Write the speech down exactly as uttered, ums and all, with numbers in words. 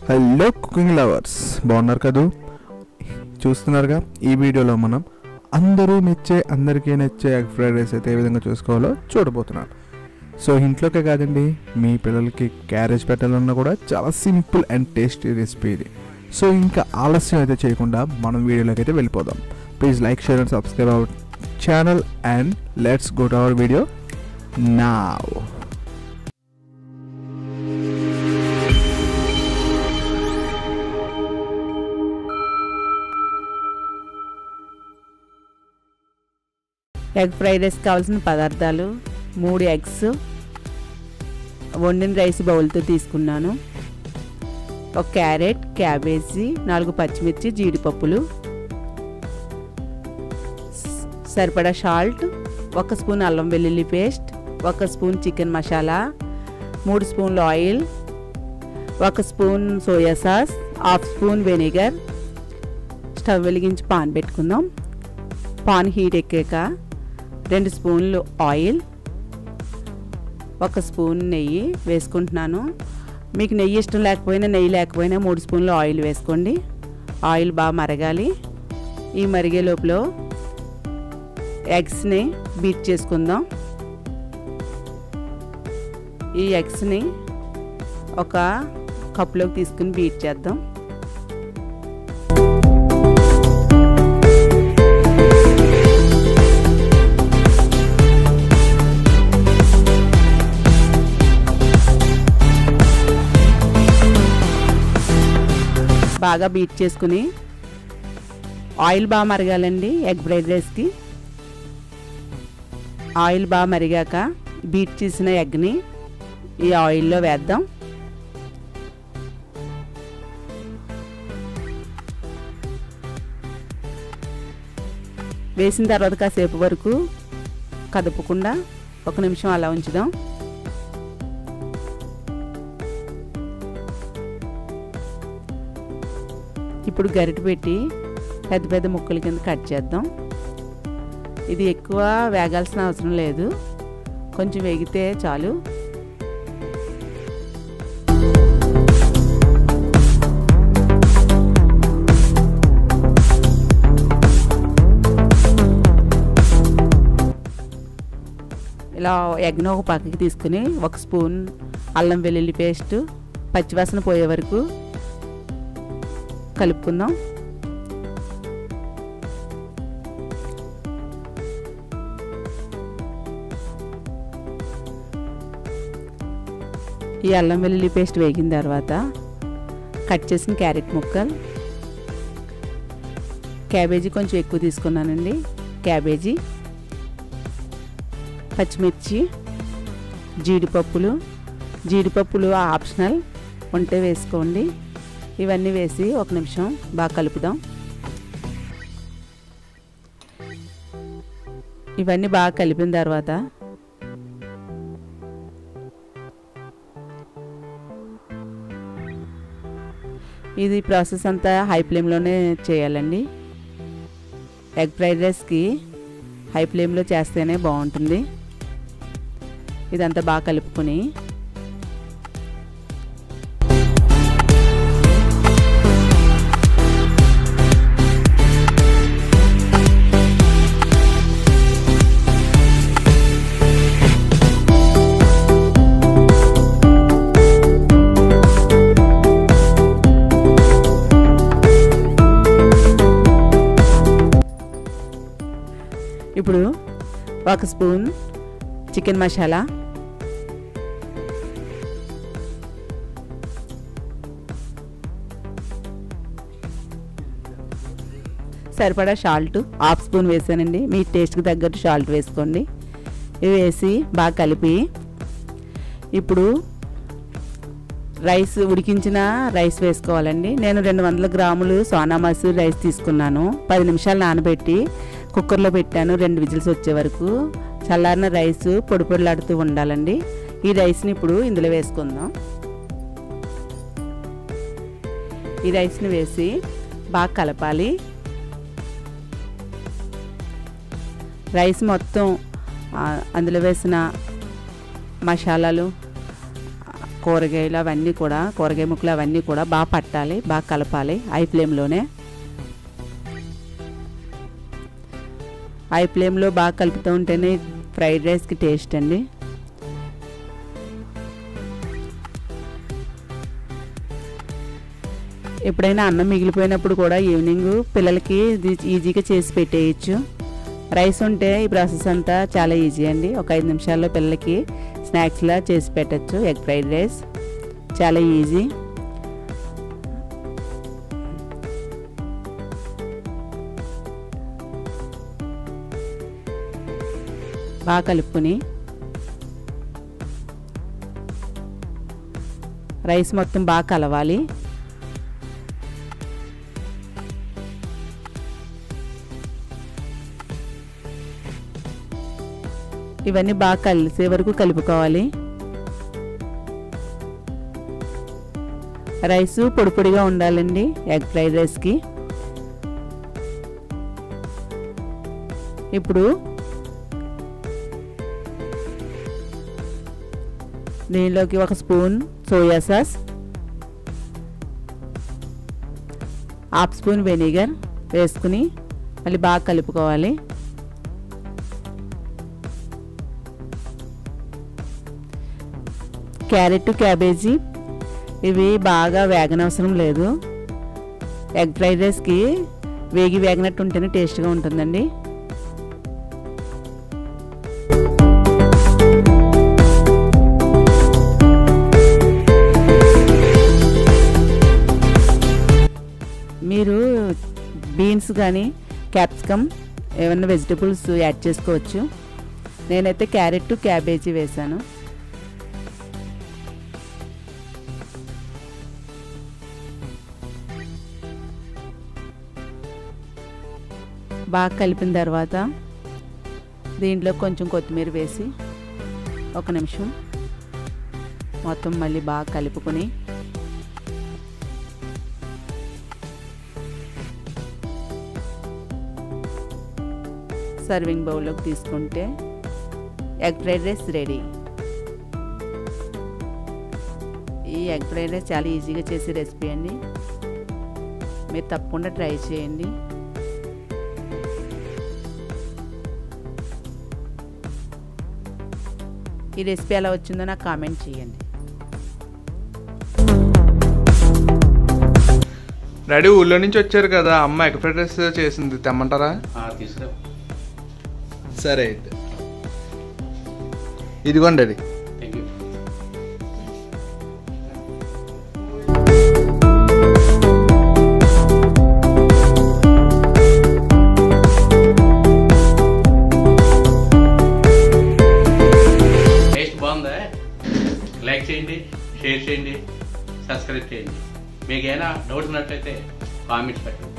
Hello cooking lovers, బాగున్నారు కదూ? చూస్తున్నారుగా, ఈ వీడియోలో మనం అందరూ మెచ్చే అందరికీ నచ్చే ఎగ్ ఫ్రైడ్ రైస్ అయితే ఏ విధంగా చూసుకోవాలో చూడబోతున్నాం. సో ఇంట్లోకే కాదండి, మీ పిల్లలకి క్యారేజ్ పెట్టాలన్నా కూడా చాలా సింపుల్ అండ్ టేస్టీ రెసిపీ ఇది. సో ఇంకా ఆలస్యం అయితే చేయకుండా మనం వీడియోలోకి అయితే వెళ్ళిపోదాం. Please like, share and subscribe our channel and let's go to our video now. Egg fried rice కావాల్సిన పదార్థాలు: మూడు ఎగ్స్, వండిన రైస్ బౌల్తో తీసుకున్నాను, ఒక క్యారెట్, క్యాబేజీ, నాలుగు పచ్చిమిర్చి, జీడిపప్పులు, సరిపడా సాల్ట్, ఒక స్పూన్ అల్లం వెల్లుల్లి పేస్ట్, ఒక స్పూన్ చికెన్ మసాలా, మూడు స్పూన్లు ఆయిల్, ఒక spoon soya sauce, half spoon vinegar. Stove వెలిగించి పాన్ పెట్టుకుందాం. పాన్ హీట్ ఎక్కాక రెండు స్పూన్లు ఆయిల్, ఒక స్పూన్ నెయ్యి వేసుకుంటున్నాను. మీకు నెయ్యి ఇష్టం లేకపోయినా నెయ్యి లేకపోయినా మూడు స్పూన్లు ఆయిల్ వేసుకోండి. ఆయిల్ బాగా మరగాలి. ఈ మరిగే లోపల ఎగ్స్ని బీట్ చేసుకుందాం. ఈ ఎగ్స్ని ఒక కప్లోకి తీసుకుని బీట్ చేద్దాం. బాగా బీట్ చేసుకుని ఆయిల్ బాగా మరగాలండి. ఎగ్ ఫ్రైడ్ రైస్కి ఆయిల్ బాగా మరిగాక బీట్ చేసిన ఎగ్ని ఈ ఆయిల్లో వేద్దాం. వేసిన తర్వాత కాసేపు వరకు కదపకుండా ఒక నిమిషం అలా ఉంచుదాం. ఇప్పుడు గరిటె పెట్టి పెద్ద పెద్ద ముక్కల కింద కట్ చేద్దాం. ఇది ఎక్కువ వేగాల్సిన అవసరం లేదు, కొంచెం వేగితే చాలు. ఇలా ఎగ్ను ఒక పక్కకి తీసుకుని ఒక స్పూన్ అల్లం వెల్లుల్లి పేస్ట్ పచ్చివాసన పోయే వరకు కలుపుకుందాం. ఈ అల్లం వెల్లుల్లి పేస్ట్ వేగిన తర్వాత కట్ చేసిన క్యారెట్ ముక్కలు, క్యాబేజీ కొంచెం ఎక్కువ తీసుకున్నానండి, క్యాబేజీ, పచ్చిమిర్చి, జీడిపప్పులు. జీడిపప్పులు ఆప్షనల్, ఉంటే వేసుకోండి. ఇవన్నీ వేసి ఒక నిమిషం బాగా కలుపుదాం. ఇవన్నీ బాగా కలిపిన తర్వాత ఇది ప్రాసెస్ అంతా హై ఫ్లేమ్లోనే చేయాలండి. ఎగ్ ఫ్రైడ్ రైస్కి హై ఫ్లేమ్లో చేస్తేనే బాగుంటుంది. ఇదంతా బాగా కలుపుకొని ఇప్పుడు ఒక స్పూన్ చికెన్ మసాలా, సరిపడా సాల్ట్ హాఫ్ స్పూన్ వేసానండి, మీ టేస్ట్కి తగ్గట్టు సాల్ట్ వేసుకోండి. ఇవి వేసి బాగా కలిపి ఇప్పుడు రైస్, ఉడికించిన రైస్ వేసుకోవాలండి. నేను రెండు వందల గ్రాములు సోనా మసూరి రైస్ తీసుకున్నాను. పది నిమిషాలు నానబెట్టి కుక్కర్లో పెట్టాను, రెండు విజిల్స్ వచ్చే వరకు. చల్లారిన రైస్ పొడి పొడిలాడుతూ ఉండాలండి. ఈ రైస్ని ఇప్పుడు ఇందులో వేసుకుందాం. ఈ రైస్ని వేసి బాగా కలపాలి. రైస్ మొత్తం అందులో వేసిన మసాలాలు కూరగాయలు అవన్నీ కూడా కూరగాయ ముక్కలు అవన్నీ కూడా బాగా పట్టాలి, బాగా కలపాలి హై ఫ్లేమ్లోనే. హై ఫ్లేమ్లో బాగా కలుపుతూ ఉంటేనే ఫ్రైడ్ రైస్కి టేస్ట్ అండి. ఎప్పుడైనా అన్నం మిగిలిపోయినప్పుడు కూడా ఈవినింగ్ పిల్లలకి ఈజీగా చేసి పెట్టేయచ్చు. రైస్ ఉంటే ఈ ప్రాసెస్ అంతా చాలా ఈజీ అండి. ఒక ఐదు నిమిషాల్లో పిల్లలకి స్నాక్స్లా చేసి పెట్టచ్చు. ఎగ్ ఫ్రైడ్ రైస్ చాలా ఈజీ. బాగా కలుపుకొని రైస్ మొత్తం బాగా కలవాలి. ఇవన్నీ బాగా కలిసే వరకు కలుపుకోవాలి. రైసు పొడి పొడిగా ఉండాలండి ఎగ్ ఫ్రైడ్ రైస్కి. ఇప్పుడు దీనిలోకి ఒక spoon soya sauce, half spoon vinegar వేసుకుని మళ్ళీ బాగా కలుపుకోవాలి. క్యారెట్, క్యాబేజీ ఇవి బాగా వేగనవసరం లేదు. ఎగ్ ఫ్రైడ్ రైస్కి వేగి వేగినట్టు ఉంటేనే టేస్ట్గా ఉంటుందండి. మీరు బీన్స్ కానీ క్యాప్సికమ్ ఏమన్నా వెజిటబుల్స్ యాడ్ చేసుకోవచ్చు. నేనైతే క్యారెట్, క్యాబేజీ వేసాను. బాగా కలిపిన తర్వాత దీంట్లో కొంచెం కొత్తిమీర వేసి ఒక నిమిషం మొత్తం మళ్ళీ బాగా కలుపుకొని సర్వింగ్ బౌల్లోకి తీసుకుంటే ఎగ్ ఫ్రైడ్ రైస్ రెడీ. ఈ ఎగ్ ఫ్రైడ్ రైస్ చాలా ఈజీగా చేసే రెసిపీ అండి. మీరు తప్పకుండా ట్రై చేయండి. ఈ రెసిపీ ఎలా వచ్చిందో నాకు కామెంట్ చేయండి. డాడీ ఊళ్ళో నుంచి వచ్చారు కదా, అమ్మ ఎగ్ ఫ్రైడ్ రైస్ చేసింది, తెమ్మంటారా? తీసుకురా. సరే అయితే ఇదిగోండి డాడీ. Thank you. టేస్ట్ బాగుందా? లైక్ చేయండి, షేర్ చేయండి, సబ్స్క్రైబ్ చేయండి. మీకు ఏమైనా డౌట్ ఉన్నట్లయితే కామెంట్స్ పెట్టండి.